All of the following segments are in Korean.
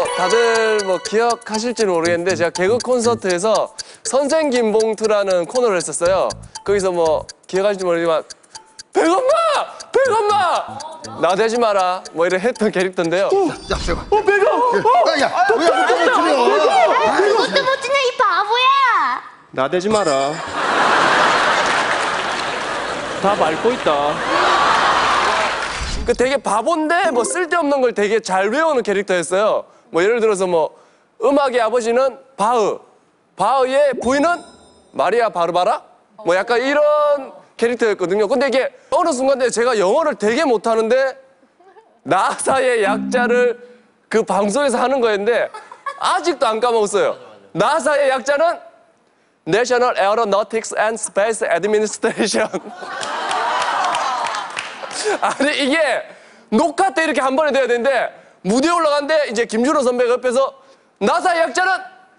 다들 뭐 기억하실지는 모르겠는데 제가 개그 콘서트에서 선생 김봉투라는 코너를 했었어요. 거기서 뭐 기억하실지 모르지만 백엄마! 백엄마! 나대지 마라 뭐 이래 했던 캐릭터인데요. 야, 제가. 백엄! 야, 왜 아무것도 못 추려? 그것도 못 치냐 이 바보야. 나대지 마라. 다 밟고 있다. 그 되게 바본데 뭐 쓸데없는 걸 되게 잘 외우는 캐릭터였어요. 뭐 예를 들어서 뭐 음악의 아버지는 바흐, 바흐의 부인은 마리아 바르바라? 뭐 약간 이런 캐릭터였거든요. 근데 이게 어느 순간에 제가 영어를 되게 못하는데 나사의 약자를 그 방송에서 하는 거였는데 아직도 안 까먹었어요. 나사의 약자는 National Aeronautics and Space Administration. 아니 이게 녹화 때 이렇게 한 번에 돼야 되는데 무대에 올라갔는데 이제 김준호 선배가 옆에서 나사의 약자는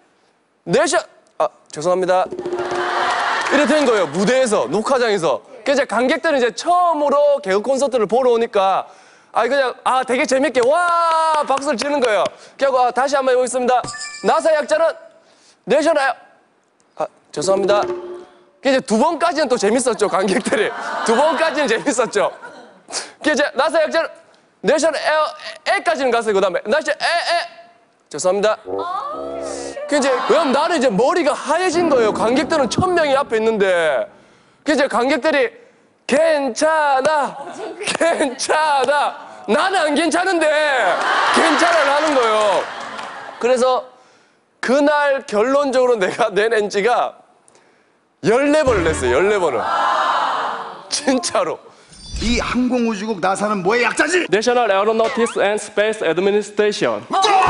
죄송합니다. 이래 된 거예요. 무대에서 녹화장에서. 그래서 관객들은 이제 처음으로 개그 콘서트를 보러 오니까 그냥 되게 재밌게 와 박수를 치는 거예요. 그리고 다시 한번 해보겠습니다. 나사의 약자는 내셔널 죄송합니다. 이제 두 번까지는 또 재밌었죠, 관객들이. 두 번까지는 재밌었죠. 이제 나사 약자는 내셔널 에까지는 갔어요. 그 다음에 나셔널 죄송합니다. 이제 왜냐면 나는 이제 머리가 하얘진 거예요. 관객들은 1000명이 앞에 있는데. 이제 관객들이 괜찮아, 괜찮아. 나는 안 괜찮은데 괜찮아를 하는 거예요. 그래서 그날 결론적으로 내가 낸 NG가 14번을 냈어요. 14번을. 진짜로. 이 항공우주국 나사는 뭐의 약자지? National Aeronautics and Space Administration.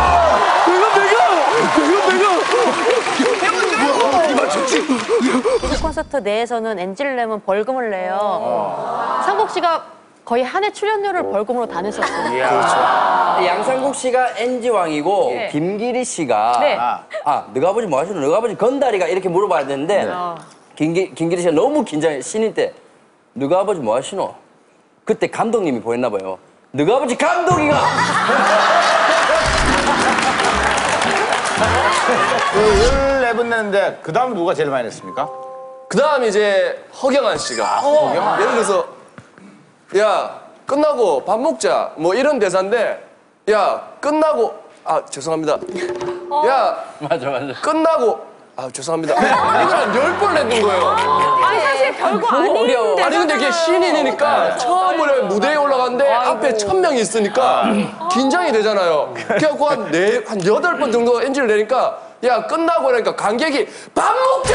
이 콘서트 내에서는 NG를 내면 벌금을 내요. 상국 씨가 거의 한 해 출연료를 벌금으로 다 냈었어요. 그렇죠. 양상국 씨가 NG왕이고 네. 김기리 씨가 네. 너가 아버지 뭐 하시노? 너가 아버지 건달이가 이렇게 물어봐야 되는데 김기리 씨가 너무 긴장해. 신인 때 너가 아버지 뭐 하시노? 그때 감독님이 보였나 봐요. 너가 아버지 감독이가! 그 14분 냈는데 그 다음 누가 제일 많이 냈습니까? 그 다음 이제 허경환 씨가. 예를 들어서 야 끝나고 밥 먹자 뭐 이런 대사인데 야 끝나고 죄송합니다. 야 맞아. 끝나고 죄송합니다. 이걸 한 10번 냈는 거예요. 아니 사실 별거 아닌데. 아니 근데 이게 신인이니까 처음으로 무대에 올라갔는데 앞에 1000명이 있으니까 긴장이 되잖아요. 그래갖고 한 8번 정도 NG를 내니까 야 끝나고 그러니까 관객이 밥 먹자!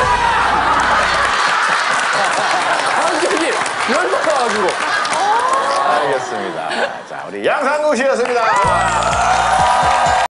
관객이 열받아가지고. 알겠습니다. 자, 우리 양상국 씨였습니다.